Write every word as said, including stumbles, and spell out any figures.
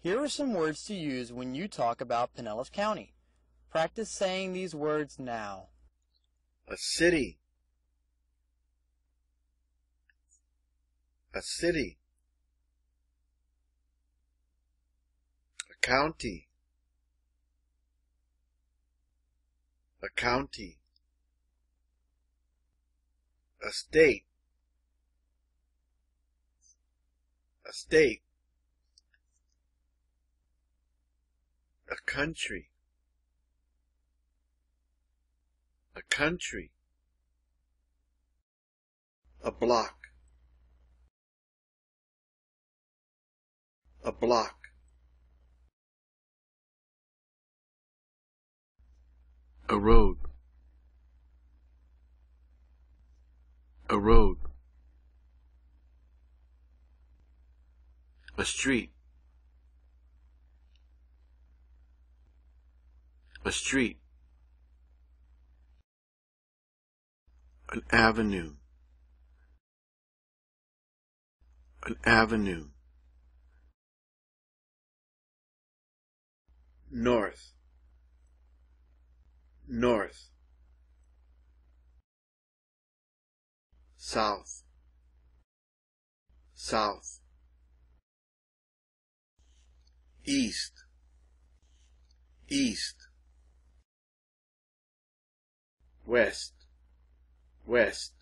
Here are some words to use when you talk about Pinellas County. Practice saying these words now. A city. A city. A county. A county. A state. A state. A country. A country. A block. A block. A road. A road. A street. A street. An avenue. An avenue. North. North. South. South. East. East. West. West.